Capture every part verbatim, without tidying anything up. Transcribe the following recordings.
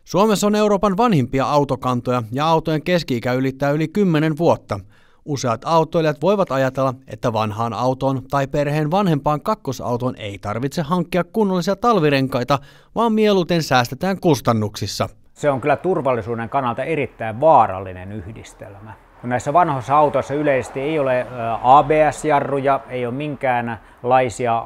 Suomessa on Euroopan vanhimpia autokantoja ja autojen keski-ikä ylittää yli kymmenen vuotta. Useat autoilijat voivat ajatella, että vanhaan autoon tai perheen vanhempaan kakkosautoon ei tarvitse hankkia kunnollisia talvirenkaita, vaan mieluiten säästetään kustannuksissa. Se on kyllä turvallisuuden kannalta erittäin vaarallinen yhdistelmä. Kun näissä vanhoissa autoissa yleisesti ei ole A B S-jarruja, ei ole minkäänlaisia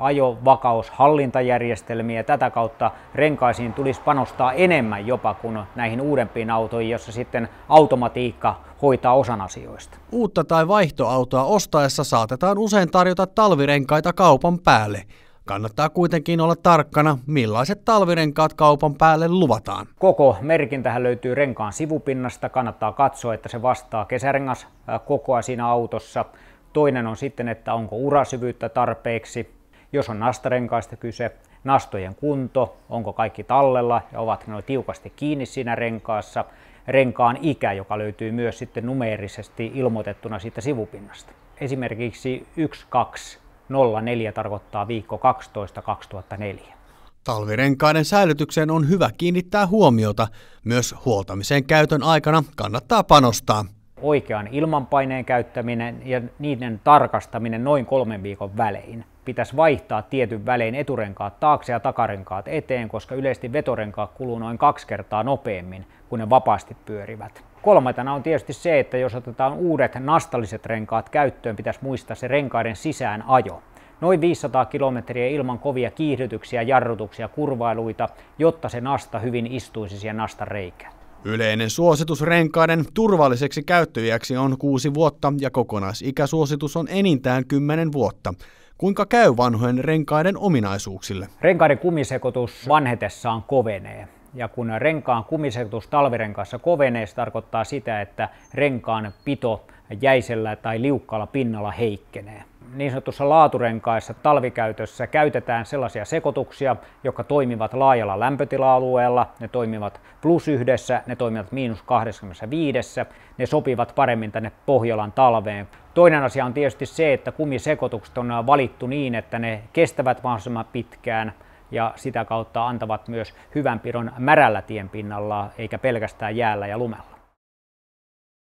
ajovakaushallintajärjestelmiä. Tätä kautta renkaisiin tulisi panostaa enemmän jopa kuin näihin uudempiin autoihin, jossa sitten automatiikka hoitaa osan asioista. Uutta tai vaihtoautoa ostaessa saatetaan usein tarjota talvirenkaita kaupan päälle. Kannattaa kuitenkin olla tarkkana, millaiset talvirenkaat kaupan päälle luvataan. Koko merkintähän löytyy renkaan sivupinnasta. Kannattaa katsoa, että se vastaa kesärengaskokoa siinä autossa. Toinen on sitten, että onko urasyvyyttä tarpeeksi. Jos on nastarenkaista kyse, nastojen kunto, onko kaikki tallella ja ovat ne tiukasti kiinni siinä renkaassa. Renkaan ikä, joka löytyy myös sitten numeerisesti ilmoitettuna siitä sivupinnasta. Esimerkiksi yksi kaksi nolla neljä tarkoittaa viikko kaksitoista kaksituhattaneljä. Talvirenkaiden säilytykseen on hyvä kiinnittää huomiota. Myös huoltamisen käytön aikana kannattaa panostaa. Oikean ilmanpaineen käyttäminen ja niiden tarkastaminen noin kolmen viikon välein. Pitäisi vaihtaa tietyn välein eturenkaat taakse ja takarenkaat eteen, koska yleisesti vetorenkaat kuluu noin kaksi kertaa nopeammin, kun ne vapaasti pyörivät. Kolmantena on tietysti se, että jos otetaan uudet nastalliset renkaat käyttöön, pitäisi muistaa se renkaiden sisään ajo. Noin viisisataa kilometriä ilman kovia kiihdytyksiä, jarrutuksia, kurvailuita, jotta se nasta hyvin istuisi siihen nastan reikään. Yleinen suositus renkaiden turvalliseksi käyttöiäksi on kuusi vuotta ja kokonaisikäsuositus on enintään kymmenen vuotta. Kuinka käy vanhojen renkaiden ominaisuuksille? Renkaiden kumisekoitus vanhetessaan kovenee. Ja kun renkaan kumisekoitus talvirenkaassa kovenee, se tarkoittaa sitä, että renkaan pito jäisellä tai liukkaalla pinnalla heikkenee. Niin sanotussa laaturenkaissa talvikäytössä käytetään sellaisia sekoituksia, jotka toimivat laajalla lämpötila-alueella, ne toimivat plus yhdessä, ne toimivat miinus kaksikymmentäviisi, ne sopivat paremmin tänne Pohjolan talveen. Toinen asia on tietysti se, että kumisekoitukset on valittu niin, että ne kestävät mahdollisimman pitkään ja sitä kautta antavat myös hyvän pidon märällä tienpinnalla eikä pelkästään jäällä ja lumella.